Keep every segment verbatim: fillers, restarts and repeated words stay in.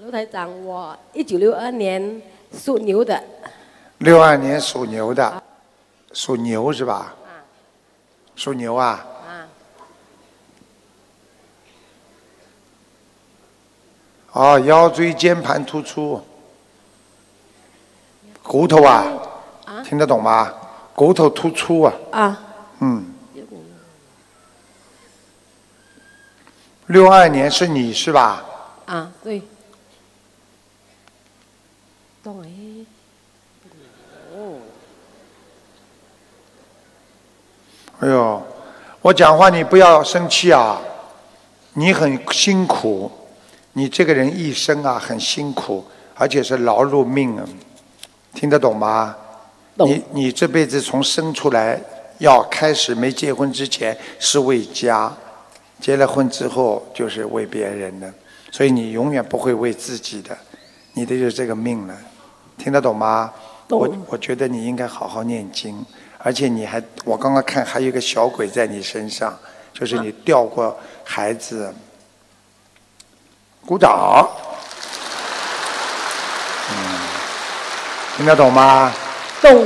卢台长，我一九六二年属牛的。 六二年属牛的，属牛是吧？啊。属牛啊。 啊。 哦，腰椎间盘突出。骨头啊。啊。听得懂吗？骨头突出啊。 啊。 嗯。六二年是你是吧？ 啊，对。懂哎。哦。 哎呦，我讲话你不要生气啊！你很辛苦，你这个人一生啊很辛苦，而且是劳碌命啊，听得懂吗？ 懂。 你你这辈子从生出来要开始没结婚之前是为家。结了婚之后就是为别人的，所以你永远不会为自己的，你的就是这个命了，听得懂吗？我我觉得你应该好好念经，而且你还，我刚刚看还有一个小鬼在你身上，就是你掉过孩子，鼓掌，嗯，听得懂吗？ 懂。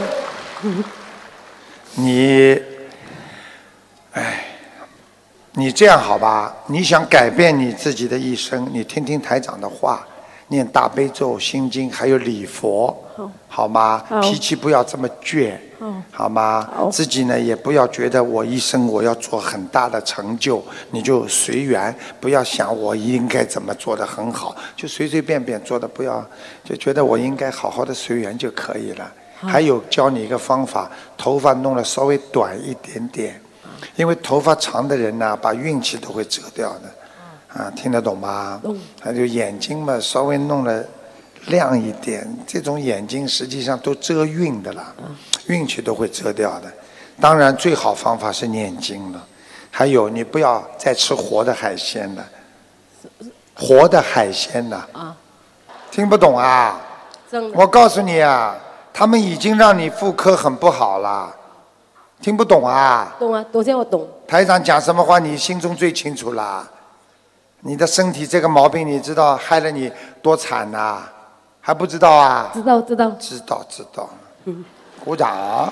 你，哎。你这样好吧？你想改变你自己的一生，你听听台长的话，念大悲咒、心经，还有礼佛，好，好吗？ 好。 脾气不要这么倔， 好， 好吗？ 好。 自己呢也不要觉得我一生我要做很大的成就，你就随缘，不要想我应该怎么做得很好，就随随便便做的，不要就觉得我应该好好的随缘就可以了。还有教你一个方法，头发弄得稍微短一点点。因为头发长的人呢、啊，把运气都会遮掉的，啊，听得懂吗？懂。还有眼睛嘛，稍微弄得亮一点，这种眼睛实际上都遮运的了，运气都会遮掉的。当然，最好方法是念经了。还有，你不要再吃活的海鲜了，活的海鲜呢？啊，听不懂啊？我告诉你啊，他们已经让你妇科很不好了。听不懂啊？ 懂啊，懂，现在我懂。 台长讲什么话，你心中最清楚啦。你的身体这个毛病，你知道害了你多惨呐、啊？还不知道啊？ 知道，知道。 知道，知道。嗯。鼓掌。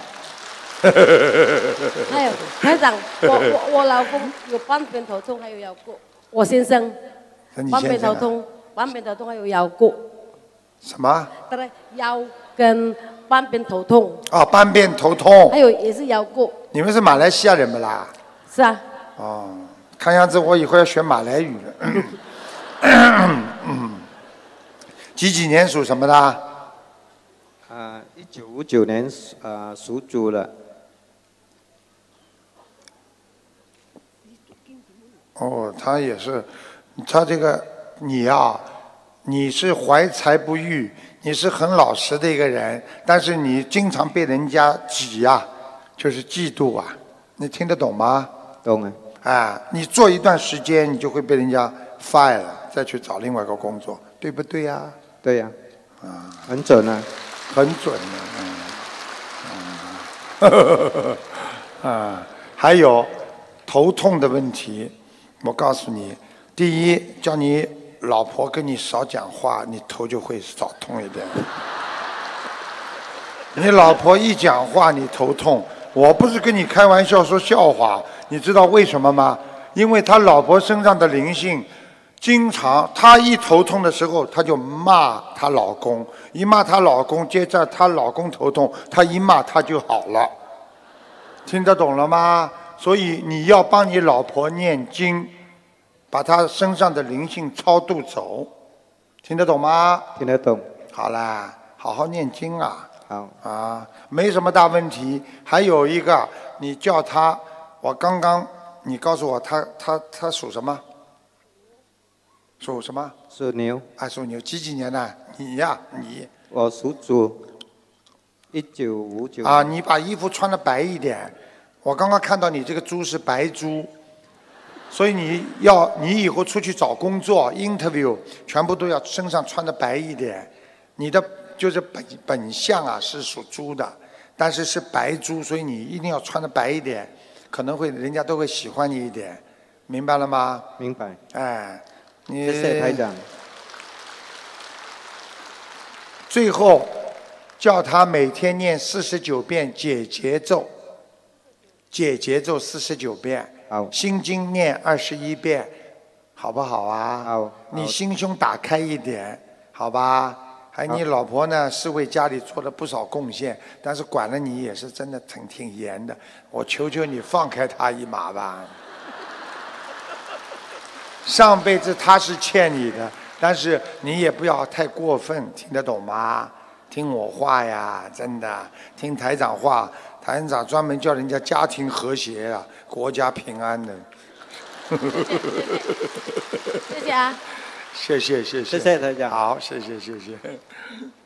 还有台长，我我我老公有半边头痛，还有腰骨。我先生。半边头痛，半边头痛还有腰骨。 什么？ 对，腰跟。半边头痛哦，半边头痛， 还有也是腰骨。 你们是马来西亚人不啦？ 是啊。 哦，看样子我以后要学马来语了。几几年属什么的？ 啊，一九五九年啊属猪的。 哦，他也是，他这个你呀、啊，你是怀才不遇。你是很老实的一个人，但是你经常被人家挤呀、啊，就是嫉妒啊，你听得懂吗？ 懂啊。 啊，你做一段时间，你就会被人家 fire 了，再去找另外一个工作，对不对呀、啊？ 对呀、 啊。啊， 很准啊， 很准啊，嗯，嗯啊，还有头痛的问题，我告诉你，第一，叫你。老婆跟你少讲话，你头就会少痛一点。你老婆一讲话，你头痛。我不是跟你开玩笑说笑话，你知道为什么吗？因为他老婆身上的灵性，经常她一头痛的时候，她就骂她老公，一骂她老公，接着她老公头痛，她一骂她就好了。听得懂了吗？所以你要帮你老婆念经。把他身上的灵性超度走，听得懂吗？ 听得懂。 好啦，好好念经啊。 好。 啊，没什么大问题。还有一个，你叫他，我刚刚你告诉我他他他属什么？属什么？ 属牛。 啊，属牛，几几年的？你呀，你。 我属猪。一九五九。 啊，你把衣服穿得白一点。我刚刚看到你这个猪是白猪。所以你要你以后出去找工作 interview 全部都要身上穿的白一点，你的就是本本相啊是属猪的，但是是白猪，所以你一定要穿的白一点，可能会人家都会喜欢你一点，明白了吗？ 明白。 哎，你谢谢台长。 最后叫他每天念四十九遍解结咒，解结咒四十九遍， 好， 心经念二十一遍，好不好啊？ 好， 你心胸打开一点，好吧？还你老婆呢，是为家里做了不少贡献，但是管了你也是真的挺挺严的。我求求你放开她一马吧。上辈子她是欠你的，但是你也不要太过分，听得懂吗？听我话呀，真的，听台长话。台长专门叫人家家庭和谐啊，国家平安的。 谢谢啊。 谢谢谢谢。 谢谢台长。 好，谢谢谢谢。